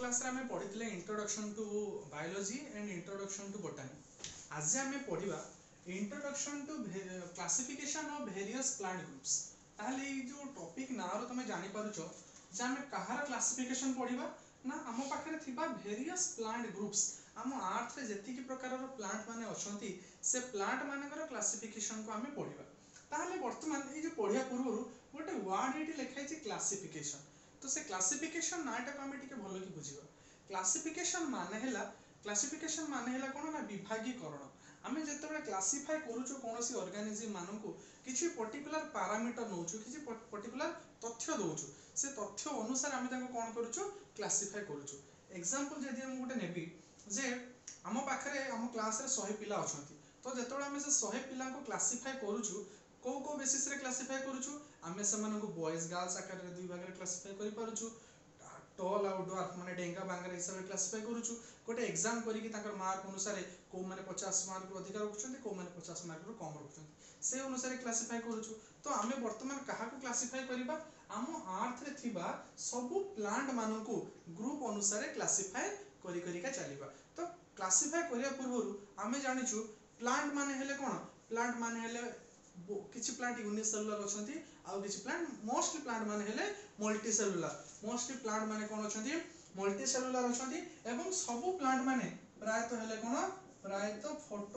Class रे हमें पढ़िथिले introduction to biology and introduction to botany. आज हमें पढ़िबा introduction to classification of various plant groups. ताहले ये जो टॉपिक ना रो तमे जानि पारुछो जे हमें कहार क्लासिफिकेशन पढ़िबा ना हम पाखरे थिबा वेरियस प्लांट ग्रुप्स। हम अर्थ रे जेति की प्रकार रो प्लांट माने अछंती से प्लांट मानकर क्लासिफिकेशन को हमें पढ़िबा। ताहले वर्तमान ये जो पढ़िया पूर्व गोटे वर्ड एटी लिखाई छै क्लासिफिकेशन। तो से क्लासिफिकेशन नाटा को हमें टिके भलो की बुझिबा। क्लासिफिकेशन माने हैला कोन ना विभागीकरण। हमें जते बळे क्लासिफाई करूछु कोनोसी ऑर्गेनिज्म माननकु किछि पर्टिकुलर पैरामीटर नउछु किछि पर्टिकुलर तथ्य दउछु से तथ्य अनुसार हमें ताको कोन करूछु क्लासिफाई करूछु। एग्जांपल जदि हम गोटे नेबी जे हम पाखरे हम क्लास रे 100 पिला अछंती तो जते बळे हमें से 100 पिला को क्लासिफाई करूछु को बेसिस रे क्लासिफाई करूछु हमें सेमान को बॉयज गर्ल्स आकार रे दुई भाग रे क्लासिफाई करि पारुछु। टॉल आउट डॉर्फ माने डेंगा बांगर हिसाब रे क्लासिफाई करूछु। गोटे एग्जाम करी कि ताकर मार्क अनुसार को माने 50 मार्क रो अधिक रखुछन्ती को माने 50 मार्क रो कम रखुछन्ती से अनुसार क्लासिफाई करूछु। तो हमें वर्तमान कहा को क्लासिफाई करिबा हम अर्थ रे थिबा सब प्लांट माननकु ग्रुप अनुसार क्लासिफाई करी करी का चलीबा। तो क्लासिफाई करिया पूर्वरु हमें जानिछु प्लांट माने हेले कोन प्लांट माने हेले किछि प्लांट यूनिसेलुलर अछंती आ किछि प्लांट मोस्टली प्लांट माने हेले मल्टीसेलुलर। मोस्टली प्लांट माने कोन अछंती मल्टीसेलुलर अछंती एवं सब प्लांट माने प्रायतः हेले कोन प्रायतः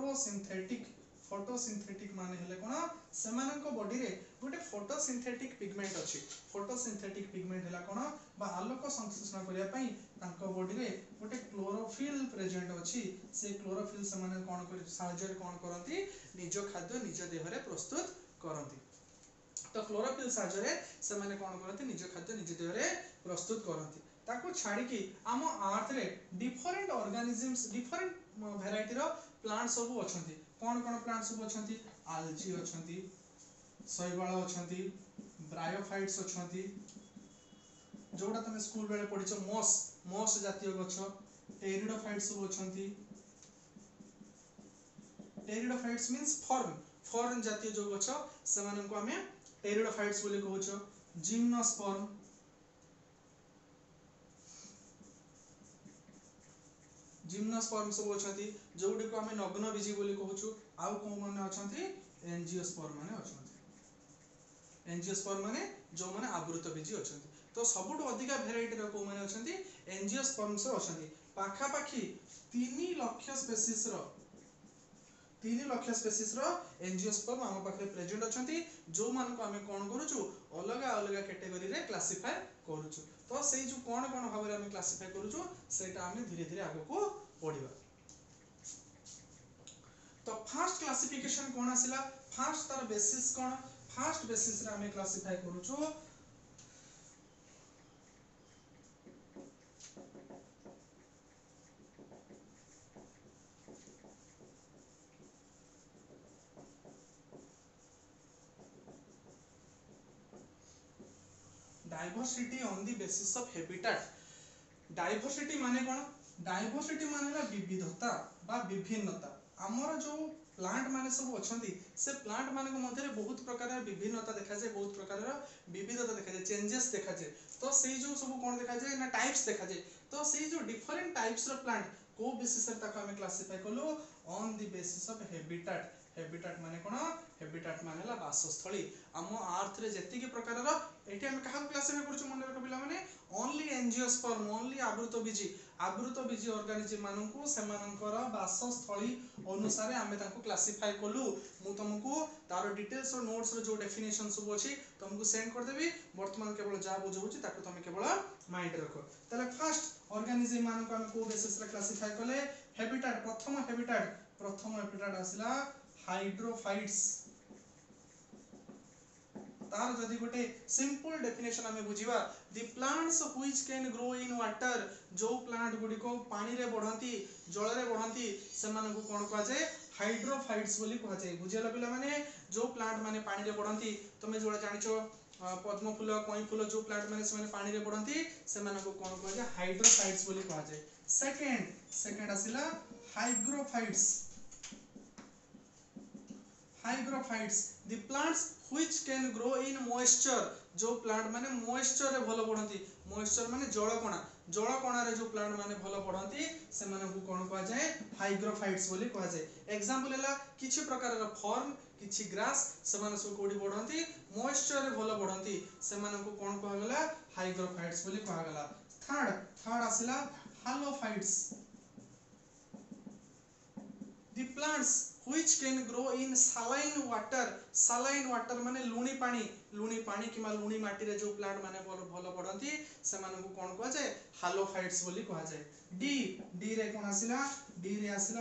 फोटोसिंथेटिक माने हेले कोन सेमानक बॉडी रे गोटे फोटोसिंथेटिक पिगमेंट अछि। फोटोसिंथेटिक पिगमेंट हैला कोन बा आलोक संश्लेषण करिया पई तांको बॉडी रे गोटे क्लोरोफिल प्रेजेंट अछि। से क्लोरोफिल सेमाने कोन करि साहाय्य कोन करंती निज खाद्य निज देह रे प्रस्तुत करंती। तो क्लोरोफिल साहाय्य रे सेमाने कोन करंती निज खाद्य निज देह रे प्रस्तुत करंती। ताको छाड़ी कि हम अर्थ रे डिफरेंट ऑर्गेनिजम्स डिफरेंट वेराइटी रो प्लांट सब अछंती। कोन कोन प्लांट सब अछंती आल्जी अछंती शैवाल अछंती ब्रायोफाइट्स अछंती जोडा तमे स्कूल बेले पढिछो मॉस जातीय गछ टेरिडोफाइट्स सब अछंती। टेरिडोफाइट्स मींस फॉर्न जातीय जो गछ सेमान को हमें टेरिडोफाइट्स बोली कहउछो। जिम्नोस्पर्म सब अछंती जोडी को हमें नग्नबीजी बोली कहउछु। आउ को माने अछंती एंजियोस्पर्म माने अछंती। एंजियोस्पर्म माने जो माने आवृतबीजी अछंती। तो सबुठ अधिका वेराइटी रो को माने अछंती एंजियोस्पर्म सब अछंती। पाखा पाखी 3 लाख स्पेसीज रो एंजियोस्पर्म हम पाखरे प्रेजेंट अछंती जो मान को हमें कोन करूछु अलगा अलगा कैटेगरी रे क्लासिफाई करूछु। तो सेई जो कोन कोन भाबरे हमें क्लासिफाई करूछु सेटा हमें धीरे धीरे आगो को पढिबा। तो फर्स्ट क्लासिफिकेशन कोन आसिला फर्स्ट तार बेसिस कोन फर्स्ट बेसिस रे हमें क्लासिफाई करूछु diversity on the basis of habitat. Diversity माने कोन डाइवर्सिटी माने विविधता बा विभिन्नता। हमर जो प्लांट माने सब अछंती से प्लांट माने को मध्य रे बहुत प्रकार विभिन्नता देखा जाय बहुत प्रकार विविधता देखा जाय चेंजेस देखा जाय। तो सेही जो सब कोन देखा जाय ना टाइप्स देखा जाय। तो सेही जो डिफरेंट टाइप्स रो प्लांट को बेसिस रे ताको हमें क्लासिफाई करलो on the basis of habitat. Habitat माने कोन हैबिटेट माने ला वासस्थली। हम अर्थ रे जेति के प्रकार रो एठी हम कहा क्लासिफाई करछु मन रख पिला माने ओनली एंजियोस्पर्म ओनली आवृतबीजी ऑर्गेनिज्म माननकु सेमानकर वासस्थली अनुसार हमें ताको क्लासिफाई कलु। मु तुमको तार डिटेल्स और नोट्स रो जो डेफिनेशन सब अछि तुमको सेंड कर देबी। वर्तमान केवल जा बुझौछि ताको तुम केवल माइंड रखो। तले फर्स्ट ऑर्गेनिज्म माननकु हम को बेसिस रे क्लासिफाई कले हैबिटेट। प्रथम हैबिटेट आसिला हाइड्रोफाइट्स। तार जदि गोटे सिंपल डेफिनेशन हमें बुझिबा the plants which can grow in water. जो प्लांट गुडी को पानी रे बढ़ंती जल रे बढ़ंती सेमान को कोन कहा जाय हाइड्रोफाइट्स बोली कहा जाय। बुझियला पिला माने जो प्लांट माने पानी रे बढ़ंती तमे जोडा जानिछो पद्म फूल कई फूल जो प्लांट माने से माने पानी रे बढ़ंती सेमान को कोन कहा जाय हाइड्रोफाइट्स बोली कहा जाय। सेकंड आसिला hygrophytes. The plants which can grow in moisture. जो प्लांट माने मॉइस्चर रे भलो बढ़ंती मॉइस्चर माने जल कणा रे जो प्लांट माने भलो बढ़ंती से माने को कोन कहा जाए हाइग्रोफाइट्स बोली कहा जाए एग्जांपल हैला किछि प्रकार रो फॉर्म किछि ग्रास से माने सब कोडी बढ़ंती मॉइस्चर रे भलो बढ़ंती से माने को कोन कहा गला हाइग्रोफाइट्स बोली कहा गला थर्ड आसिला halophytes the plants which can grow in saline water माने लुणी पानी किमा लुणी माटी रे जो प्लांट माने भलो बढ़ंती से माने को कोन कहा जाए हालोफाइट्स बोली कहा जाए डी रे कोन आसिला डी रे आसिला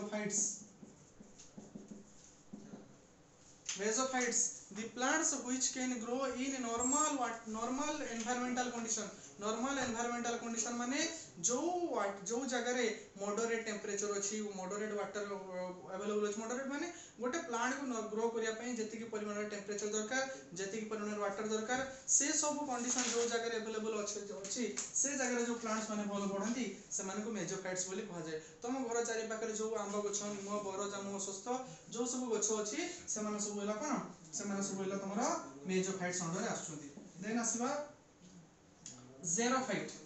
मेसोफाइट्स the plants which can grow in normal environmental condition माने जो जगह रे मॉडरेट टेम्परेचर अछि मॉडरेट वाटर अवेलेबल अछि मॉडरेट माने गोटे प्लांट को ग्रो करिया पई जति की परिमाण रे टेम्परेचर दरकार जति की परिमाण रे वाटर दरकार से सब कंडीशन जो जगह रे अवेलेबल अछि से जगह रे जो प्लांट्स माने भलो बढ़ंती से माने को मेसोफाइट्स बोली कहा जाय तम घर चारि पाखरे जो आंबा गछ निम बर जामु सस्त जो सब गछ अछि से माने सब होला कोन से माने सब होला तमरा मेसोफाइट्स अंडर रे आछुंती देन आसीबा xerophyte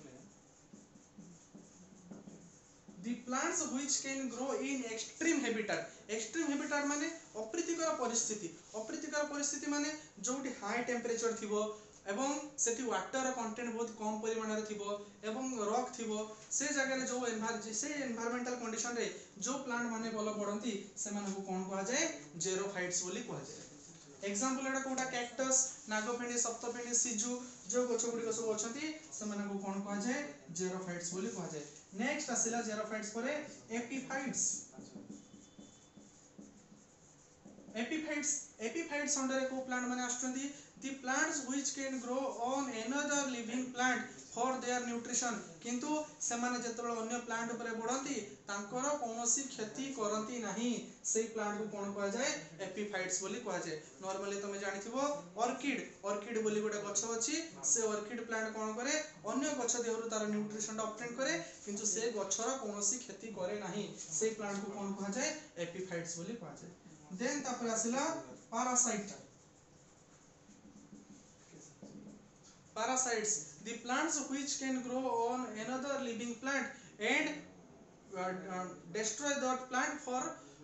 the plants which can grow in extreme habitat माने अप्रीतिकर परिस्थिति माने जोटी हाई टेम्परेचर थिबो एवं सेठी वाटर कंटेंट बहुत कम परिमाण रे थिबो एवं रॉक थिबो से जगह रे जो एनवायरमेंटल कंडीशन रे जो प्लांट माने भलो बढ़ंती से माने को कोन कहा जाए जेरोफाइट्स बोली कहा जाए एग्जांपल एटा कोटा कैक्टस नागफेणी सप्तफेणी सिजु जो गछ गुडी सब अछंती से माने को कोन कहा जाए जेरोफाइट्स बोली कहा जाए नेक्स्ट आसिला जेरोफाइट्स परे एपिफाइट्स अंडर को प्लांट माने आछंती the plants which can grow on another living plant for their nutrition किंतु से माने जतबे अन्य प्लांट ऊपर बढ़ंती तांकर कोनोसी क्षति करंती नाही से प्लांट को कोन कहा जाए एपिफाइट्स बोली कहा जाए नॉर्मली तमे जानिथिबो ऑर्किड बोली गोटे गछ अछि से ऑर्किड प्लांट कोन करे अन्य गछ देहरु तार न्यूट्रिशन ऑब्टेन करे किंतु से गछर कोनोसी क्षति करे नाही से प्लांट को कोन कहा जाए एपिफाइट्स बोली कहा जाए देन तापर आसिला parasites the plants which can grow on another living plant and destroy that plant for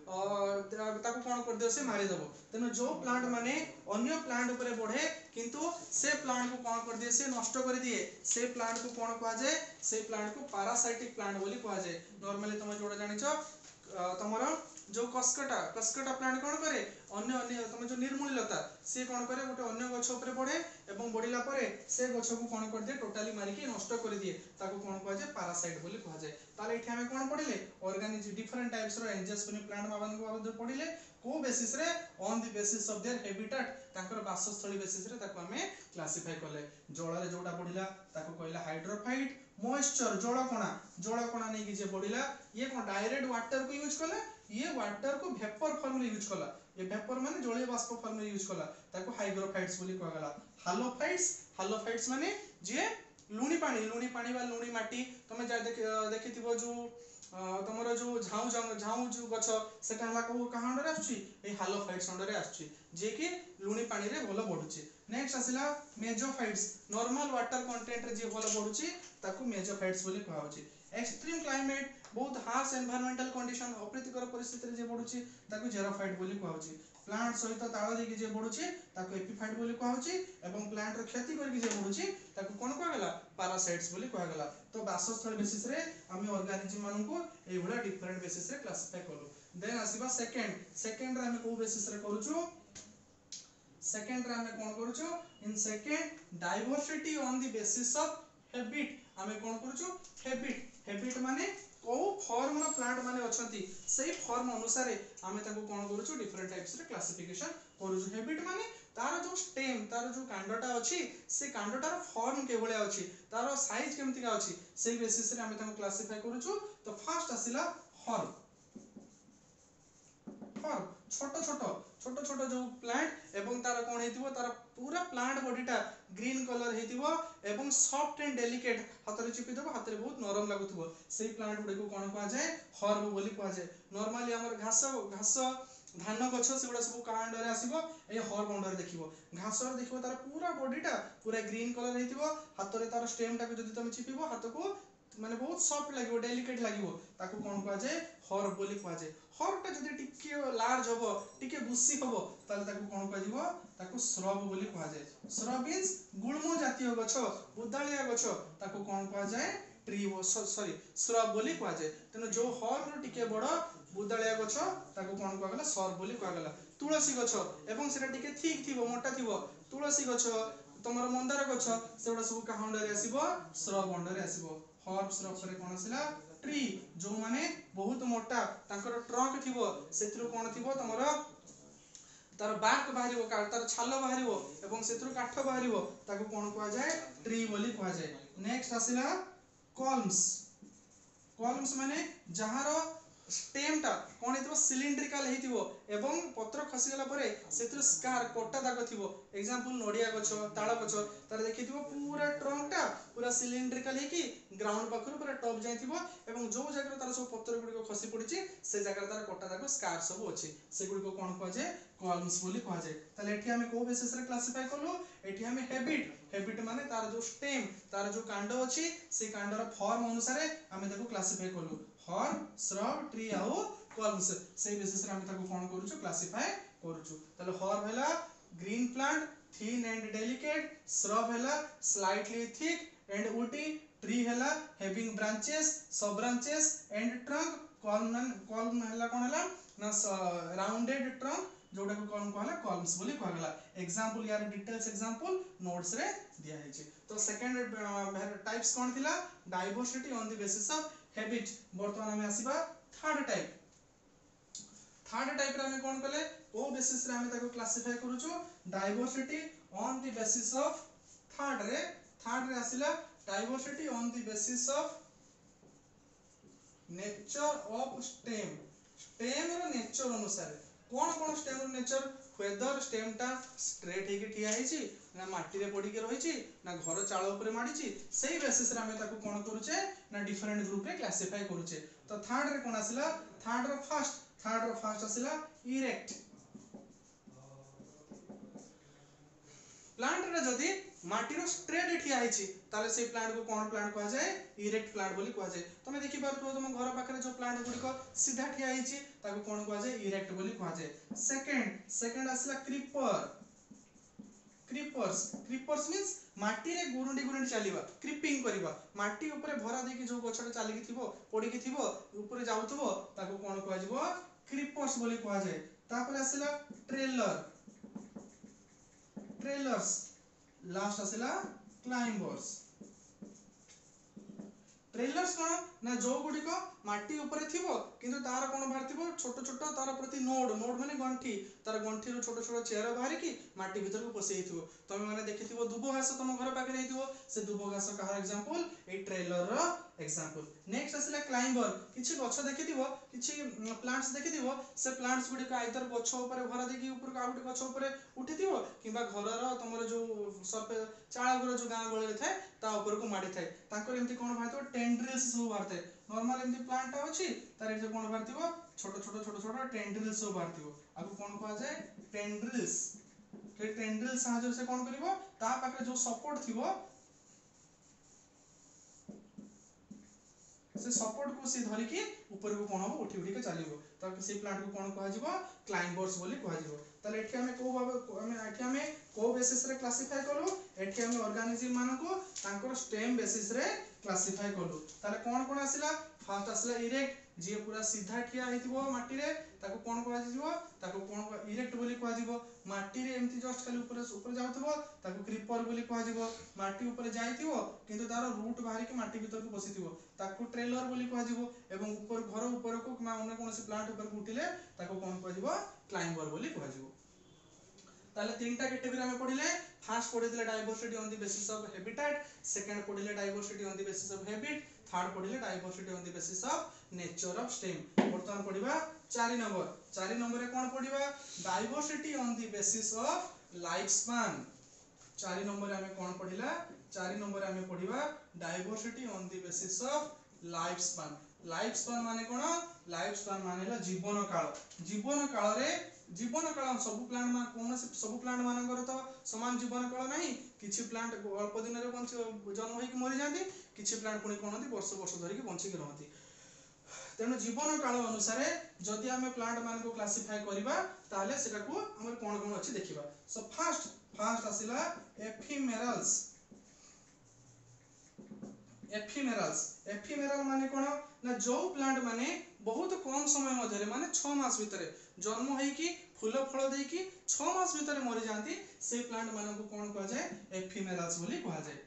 ताको कोन कर दियो से मारी दबो तनो जो प्लांट माने अन्य प्लांट ऊपर बढ़े किंतु से प्लांट को कोन कर दिए से नष्ट कर दिए से प्लांट को कोन कहा जाए से प्लांट को पैरासाइटिक प्लांट बोली कहा जाए नॉर्मली तुम जोड़ा जानिचो तमरो जो कसकटा प्लांट कोन करे अन्य तुम जो निर्मूलता से कोन करे गोटे अन्य गछ ऊपर बढ़े एवं बढ़िला परे से गछ को कोन कर दे टोटली मारी के नष्ट कर दिए ताको कोन कहा जाए पैरासाइट बोली कहा जाए ताले इथे हमें कोन पढिले ऑर्गेनिज्म डिफरेंट टाइप्स रो एंजियोस्पर्म प्लांट मावन को बाबत पढिले को बेसिस रे on the basis of their habitat ताकर वासस्थली बेसिस रे ताको हमें क्लासिफाई करले जळ रे जोटा पढिला ताको कहला हाइड्रोफाइट मॉइस्चर जळ कणा नै कि जे पढिला ये कोन डायरेक्ट वाटर को यूज करला ये वाटर को वेपर फॉर्म में यूज करला ये वेपर माने जलीय बाष्प फॉर्म में यूज करला ताको हाइग्रोफाइट्स बोली कहा गला हालोफाइट्स माने जे लुणी पानी बा लुणी माटी तमे जा देखिथिबो जो तमरो जो झाऊ जो गछ सेटा हला को कहा अंडर आछी ए हालोफाइट्स अंडर आछी जे कि लुणी पानी रे भलो बढ़ुची नेक्स्ट आसिला मेसोफाइट्स नॉर्मल वाटर कंटेंट रे जे भलो बढ़ुची ताको मेसोफाइट्स बोली कहा होची एक्सट्रीम क्लाइमेट बहुत हार्श एनवायरमेंटल कंडीशन अप्रीतिकर परिस्थिति रे जे बढ़ुची ताको जेरोफाइट बोली कहा होची प्लांट सहित ताळ देकी जे बढ़ुची ताको एपिफाइट बोली कहा होची एवं प्लांट रो क्षति करके जे बढ़ुची ताको कोन कहा गला पैरासाइट्स बोली कहा गला तो वासस्थल बेसिस रे हम ऑर्गेनिज्म मानन को ए भला डिफरेंट बेसिस रे क्लासिफाई करलो देन आसीबा सेकंड रे हम को बेसिस रे करूछु सेकंड रे हम कोन करूछु in second diversity on the basis of habit हम कोन करूछु हैबिट माने को फॉर्म रो प्लांट माने अछंती सेही फॉर्म अनुसार हम ताको कोन करूछु डिफरेंट टाइप्स रे क्लासिफिकेशन करूछु हैबिट माने तार जो स्टेम तार जो कांडटा अछि से कांडटार फॉर्म के भले अछि तार साइज केमति का अछि सेही बेसिस रे हम ताको क्लासिफाई करूछु तो फर्स्ट आसिला हर्ब छोटो छोटो जो प्लांट एवं तार कोन हेतिबो तार पूरा प्लांट बॉडीटा ग्रीन कलर हेतिबो एवं सॉफ्ट एंड डेलिकेट हातरे चिपि देबो हातरे बहुत नरम लागुथबो सेही प्लांट गुडे को कोन कहा जाए हर्ब बोली कहा जाए नॉर्मली हमर घास धान गछ सेगुड़ा सब का अंडर आसीबो ए हर्ब अंडर देखिबो घास रे देखिबो तार पूरा बॉडीटा पूरा ग्रीन कलर हेतिबो हाथ रे तार स्टेम टा को जदी तुम चिपिबो हाथ को माने बहुत सॉफ्ट लागिबो डेलिकेट लागिबो ताको कोन कुआ जाय हर्ब बोली कुआ जाय हर्ब टा जदी टिके लार्ज हबो टिके बुसी हबो ताले ताको कोन कुआ जिवो ताको श्रब बोली कुआ जाय श्रब मींस गुल्म जातीय गछ उदालिया गछ ताको कोन कुआ जाय ट्री सॉरी श्रब बोली कुआ जाय तनो जो हर्ब रो टिके बड़ उदालिया गछ ताको कोन कुआ गला श्रब बोली कुआ गला तुलसी गछ एवं सेटा टिके ठीक थिबो मोटा थिबो तुलसी गछ तमर मंदार गछ सेटा सब का अंडर आसीबो श्रब अंडर आसीबो हर्ब श्रब रे कोन आसीला ट्री जो माने बहुत मोटा तांकर ट्रंक थिबो सेतिरो कोन थिबो तमर तार बाक बाहरिबो तार छाल बाहरिबो एवं सेतिरो काठ बाहरिबो ताको कोन कुआ जाय ट्री बोली कुआ जाय नेक्स्ट आसीला कॉल्म्स कॉल्म्स माने जहारो स्टेम टा कोन हेतिबो सिलिंड्रिकल हेतिबो एवं पत्र खसी गला परे सेतिर स्कार कोटा दाग थिबो एग्जांपल नोडिया गछ ताळ गछ तार देखिथिबो पूरा ट्रंक टा पूरा सिलिंड्रिकल हे कि ग्राउंड पाखरु पूरा टॉप जाय थिबो एवं जो जगह तार सब पत्र गुडी को खसी पडिची से जगह तार कोटा दाग स्कार सब अछि से गुडी को कोन कहै जे कॉल्म्स बोली कहै जे ताले एठी हमें को बेसिस रे क्लासिफाई करलो एठी हमें हैबिट माने तार जो स्टेम तार जो कांड अछि से कांडर फॉर्म अनुसार हमें ताको क्लासिफाई करलो हर्ब श्रब ट्री आउ कॉल्म्स से बेसिस रे हम ताको कोन करूछु क्लासिफाई करूछु तले हर्ब हैला green plant thin and delicate shrub हैला slightly thick and woody tree हैला हैविंग ब्रांचेस सब ब्रांचेस एंड ट्रंक कॉल्म हैला कोन हैला ना राउंडेड ट्रंक जोटा को कोन कहला कॉल्म्स बोली कहला एग्जांपल यार डिटेल्स एग्जांपल नोट्स रे दिया है तो सेकंड टाइप्स कोन थिला diversity on the basis of habit वर्तमान हमें आसीबा थर्ड टाइप रे हमें कोन कले ओ बेसिस रे हमें ताको क्लासिफाई करूछु diversity on the basis of third रे आसीला diversity on the basis of nature of stem रो नेचर अनुसार कोन स्टेम रो नेचर वेदर स्टेम टा स्ट्रेट हे के ठिया हेची ना माटी रे पड़ी के रहिची ना घर चाळ ऊपर माडीची सेही बेसिस रे हमें ताको कोन करूचे ना डिफरेंट ग्रुप रे क्लासिफाई करूचे तो थर्ड रे कोन आसीला थर्ड रो फर्स्ट आसीला इरेक्ट प्लांट रे जदी माटी रो स्ट्रेट ठिया हेची ताले से प्लांट को कोन प्लांट कहै जाय इरेक्ट प्लांट बोली कहै जाय तमे देखि पारथो तुम घर पाखरे जो प्लांट गुडी को सीधा ठिया हेची ताको कोन कहै जाय इरेक्ट बोली कहै जाय सेकंड आसीला क्रीपर्स मींस माटी रे गुरुंडी चलीबा क्रीपिंग करबा माटी ऊपर भरा दे कि जो गछटा चाली कि थिबो पड़ी कि थिबो ऊपर जाउथबो ताको कोन कहै जबो क्रीपर्स बोली कहै जाय तापर आसीला ट्रेलर्स लास्ट आसीला क्लाइंबर्स ट्रेलर्स कोन ना जो गुडी को माटी ऊपर थिबो किंतु तार कोन बाहर थिबो छोट तार प्रति नोड माने गंठी तार गंठी रो छोट चेहरा बाहर कि माटी भीतर को पसई थिबो तमे माने देखिथिबो दुबो घास तम घर पाके रहिथिबो से दुबो घास कहार एग्जांपल ए ट्रेलर रो एग्जांपल नेक्स्ट आसीला क्लाइंबर किछि गछ देखिथिबो किछि प्लांट्स देखिथिबो से प्लांट्स गुडी का आइदर गछ ऊपर भरा देकी ऊपर का आउट गछ ऊपर उठिथिबो किबा घर रो तमर जो सरपे चाळ घर जो गां गळे थाए ता ऊपर को माडी थाए ताकर एमति कोन भाइतो टेंड्रिल्स सब बारते नॉर्मल एमति प्लांट अछि तार जे कोन बारथिबो छोट टेंड्रिल्स सब बारथिबो आगु कोन कहै जाय टेंड्रिल्स के टेंड्रिल साहाଯ୍य से कोन करिवो ता पाखरे जो सपोर्ट थिबो से सपोर्ट को से धरि कि ऊपर को कोन हो उठी के चलिबो त से प्लांट को कोन कहै जिवो क्लाइंबर्स बोली कहै जिवो तले एठी हमें को बेसिस रे क्लासिफाई करू एठी हमें ऑर्गेनिज्म मान को तांकर स्टेम बेसिस रे क्लासिफाई करू ताले कोन आसीला फर्स्ट आसीला इरेक्ट जे पूरा सीधा ठिया हेतिबो माटी रे ताको कोन कहै जिवो ताको कोन इरेक्ट बोली कहै जिवो माटी रे एमति जस्ट खाली ऊपर जाउथबो ताको क्रीपर बोली कहै जिवो माटी ऊपर जाइथिबो किंतु तार रूट बाहर के माटी भीतर को बसिथिबो ताको ट्रेलर बोली कहै जिवो एवं ऊपर घर ऊपर को ना अन्य कोनोसी प्लांट ऊपर को उठिले ताको कोन कहै जिवो क्लाइंबर बोली कहै जिवो ताले तीनटा कैटेगरी में पढिले फर्स्ट पढिले diversity on the basis of habitat second पढिले diversity on the basis of habit third पढिले diversity on the basis of nature of stem वर्तमान पढिबा 4 नंबर रे कोन पढिबा diversity on the basis of life span 4 number रे हमें कोन पढिला 4 नंबर रे हमें पढिबा diversity on the basis of life span माने कोन लाइफ स्पान माने जीवन काल सब प्लांट मान कोन सब प्लांट मानकर तो समान जीवन काल नहीं किछि प्लांट अल्प दिन रे जन्म होई कि मरि जांती किछि प्लांट पुनी कोन होती वर्ष वर्ष धरि कि बंची कि रहती तेणु जीवन काल अनुसार जदि आम प्लांट मान को क्लासिफाई करबा ताले सेटा को हम कोन कोन अछि देखिबा सो फर्स्ट आसिला एफिमेरल माने कोन ना जो प्लांट माने बहुत कम समय मध्य माने 6 मास भितर जन्म होई कि फूल फल दे कि 6 मास भितर मरि जांती से प्लांट मान को कोन कह जाय एफिमेरल्स बोली कह जाय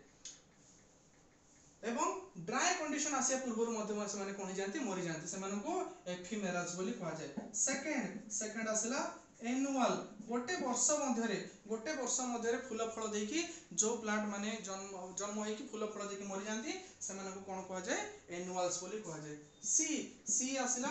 एवं ड्राई कंडीशन आसिया पूर्व मध्य से माने कोन जांती मरि जांती से मान को एफिमेरल्स बोली कह जाय सेकंड आसिला एनुअल गोटे वर्ष मध्य फूल फल देकी जो प्लांट माने जन्म होई कि फूल फल देकी मरि जांती से मान को कोन कह जाय एनुअल्स बोली कह जाय सी आसिला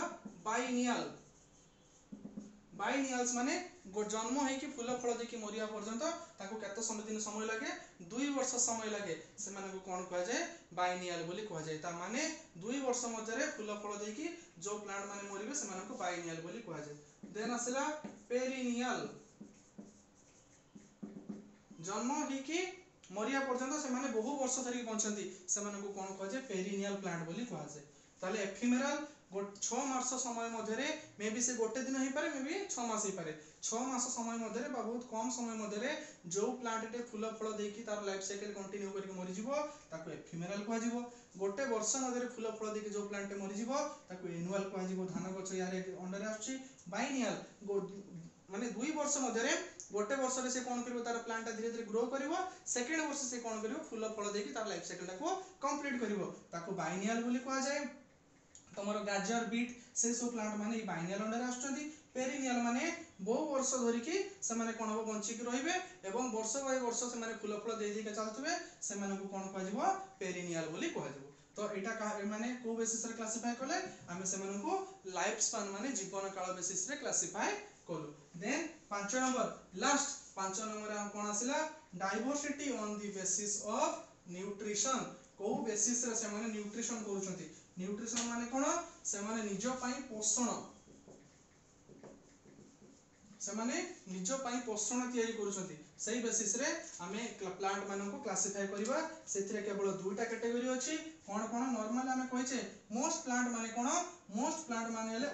बाइनियल्स माने जन्म होई कि फूल फल देकी मरिया पर्यंत ताको केते समय लागे 2 वर्ष समय लागे से मान को कोन कह जाय बाइनियल बोली कह जाय ता माने 2 वर्ष मध्य फूल फल देकी जो प्लांट माने मरिबे से मान को बाइनियल बोली कह जाय देन आसिला पेरिनियल जन्म होई कि मरिया पर्यंत से माने बहु वर्ष धरि बंचंती से मान को कोन कह जाय पेरिनियल प्लांट बोली कह जाय ताले एफिमेरल 6 मास समय मध्य मे बी से गोटे दिन ही पारे मे बी 6 मास ही पारे 6 मास समय मध्य बा बहुत कम समय मध्य जो प्लांट टे फूल फल देकी तार लाइफ साइकिल कंटिन्यू करके मरि जिवो ताको एफिमेरल कह जिवो गोटे वर्ष मध्य फूल फल देकी जो प्लांट टे मरि जिवो ताको एनुअल कह जिवो धान गछ यारे अंडर आछी बाइनियल माने 2 वर्ष मध्य गोटे वर्ष रे से कोन करिवो तार प्लांट धीरे धीरे ग्रो करिवो सेकंड वर्ष से कोन करिवो फूल फल देकी तार लाइफ साइकिल को कंप्लीट करिवो ताको बाइनियल बोली कह जाय तमरो गाजर बीट से सब प्लांट माने बाइनियल अंडर आछंती पेरिनियल माने बहु वर्ष धरि कि से माने कोन हो बंची कि रहिबे एवं वर्ष बाय वर्ष से माने फूल फल देई के चलतबे से माने को कोन कह जिवो पेरिनियल बोली कह जिवो तो एटा का माने को बेसिस रे क्लासिफाई करले हमें से माने को लाइफ स्पान माने जीवन काल बेसिस रे क्लासिफाई करू देन 5 नंबर लास्ट 5 नंबर हम कोन आसिला diversity on the basis of nutrition को बेसिस रे से माने न्यूट्रिशन करूछंती न्यूट्रिशन माने कोन से माने निजो पई पोषण से माने निजो पई पोषण तयारी करूछंती सही बेसिस रे हमें प्लांट मानन को क्लासिफाई करबा सेथिरे केवल दुईटा कैटेगरी अछि कोन कोन नॉर्मल हमें कहिचे मोस्ट प्लांट माने हेले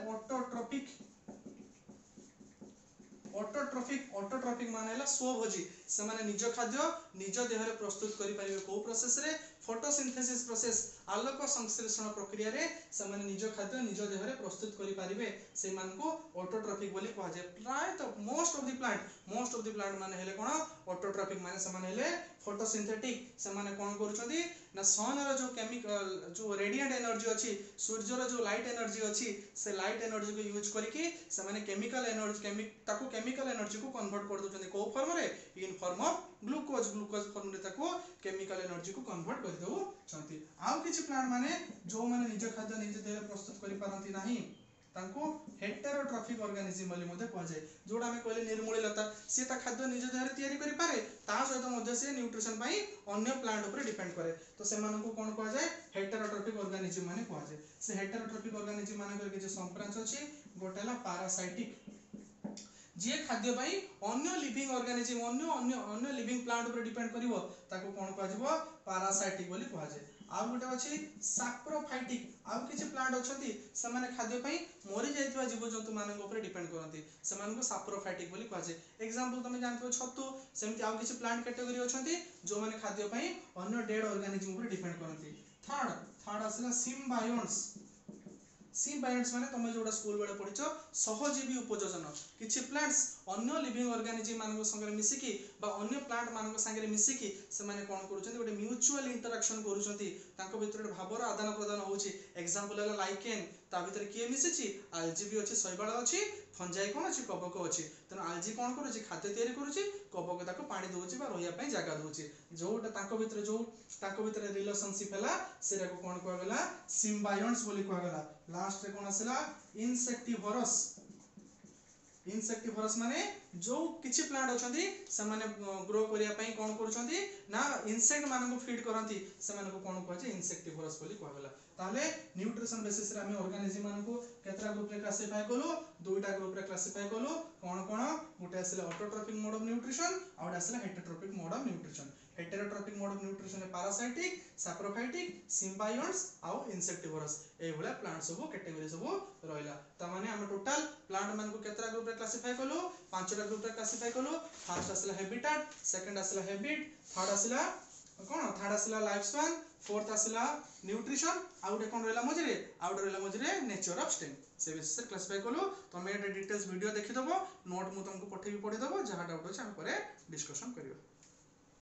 ऑटोट्रॉफिक माने हेला स्वभोजी से माने निज खाद्य निज देह रे प्रस्तुत करि परिबे को प्रोसेस रे फोटोसिंथेसिस प्रोसेस आलोक संश्लेषण प्रक्रिया रे से माने निज खाद्य निज देह रे प्रस्तुत करि परिबे से मान को ऑटोट्रॉफिक बोली कहा जाय प्राय तो मोस्ट ऑफ द प्लांट माने हेले कोन ऑटोट्रॉफिक माने से माने हेले फोटोसिंथेटिक से माने कोन करूछंती ना सन रो जो केमिकल जो रेडिएंट एनर्जी अछि सूर्य रो जो लाइट एनर्जी अछि से लाइट एनर्जी को यूज करके से माने केमिकल एनर्जी को कन्वर्ट कर दोछंती को फॉर्म रे in form of glucose form रे ताको केमिकल एनर्जी को कन्वर्ट कर दउ छंती आउ किछि प्लांट माने जो माने निज खाद्य निज देह प्रस्तुत करि पारंती नाही तांको हेटेरोट्रॉफिक ऑर्गेनिज्म बोली मध्ये कह जाय जोडा हमें कहले निर्मूलता से ता खाद्य निज देह रे तयारी करि पारे ता सहित मध्ये से न्यूट्रिशन पई अन्य प्लांट ऊपर डिपेंड करे तो से मानन को कोन कह जाय हेटेरोट्रॉफिक ऑर्गेनिज्म माने कह जाय से हेटेरोट्रॉफिक ऑर्गेनिज्म माने कर के संप्रांत अछि गोटेला पैरासाइटिक जे खाद्य पई अन्य लिविंग ऑर्गेनिज्म अन्य लिविंग प्लांट ऊपर डिपेंड करिवो ताको कोन कह जिवो पैरासाइटिक बोली कह जाय आ गोटे अछि सैप्रोफाइटिक आ किछि प्लांट अछंती से माने खाद्य पई मरि जायतिबा जीव जंतु मानन ऊपर डिपेंड करंती से मान को सैप्रोफाइटिक बोली कह जाय एग्जांपल तमे जानथो छतु सेमति आ किछि प्लांट कैटेगरी अछंती जो माने खाद्य पई अन्य डेड ऑर्गेनिज्म ऊपर डिपेंड करंती थर्ड आसला सिम्बायोट्स माने तमे जोडा स्कूल बेले पढिचो सहजीवी उपयोजन किछि प्लांट्स अन्य लिविंग ऑर्गेनिज्म मानको संगे मिसिकी बा अन्य प्लांट मानको संगे मिसिकी से माने कोन करूछन्ती गोटे म्यूचुअल इंटरेक्शन करूछन्ती ताको भितर भावर आदान प्रदान होउची एग्जांपल हला लाइकेन ता भितर किए मिसिची आल्जी भी अछि शैवाल अछि फंजाई कोन अछि कबक अछि तनो आल्जी कोन करूची खाद्य तयारी करूची कबक ताको पानी दोउची बा रहिया पई जागा दोउची जोटा ताको भितर रिलेशनशिप हला सेरा को कोन कहगला सिम्बायोट्स बोली कहगला लास्ट रे कोन आसला इंसेक्टिवोरस इनसेक्टिवरस माने जो किछि प्लांट अछंती से माने ग्रो करिया पई कोन करूछंती ना इनसेक्ट मानको फीड करंती से मानको कोन कहै छै इनसेक्टिवरस बोली कहबला ताले न्यूट्रिशन बेसिस रे हम ऑर्गेनिज्म मानको केतरा ग्रुप रे क्लासिफाई कलो दुईटा ग्रुप रे क्लासिफाई कलो कोन कोन गुटे आसले ऑटोट्रोफिक मोड ऑफ न्यूट्रिशन आ गुटे आसले heterotrophic mode of nutrition heterotrophic mode of nutrition parasitic saprophytic symbiotes आ इनसेक्टिवरस ए भला प्लांट सब कैटेगरी सब रहला त माने हम टोटल प्लांट मान को केतरा ग्रुप रे क्लासिफाई कलो पांचटा ग्रुप रे क्लासिफाई कलो फर्स्ट आसला हैबिटेट सेकंड आसला हैबिट थर्ड आसला कोन थर्ड आसला लाइफ स्पैन फोर्थ आसला न्यूट्रिशन आ गुटे कोन रहला मझरे आ गुटे रहला मझरे नेचर ऑफ स्टेम से बेसिस से क्लासिफाई कलो तमे डिटेल्स वीडियो देखि दबो नोट मु तुमको पठेबी पढि दबो जहा डाउट अछि हम परे डिस्कशन करियो।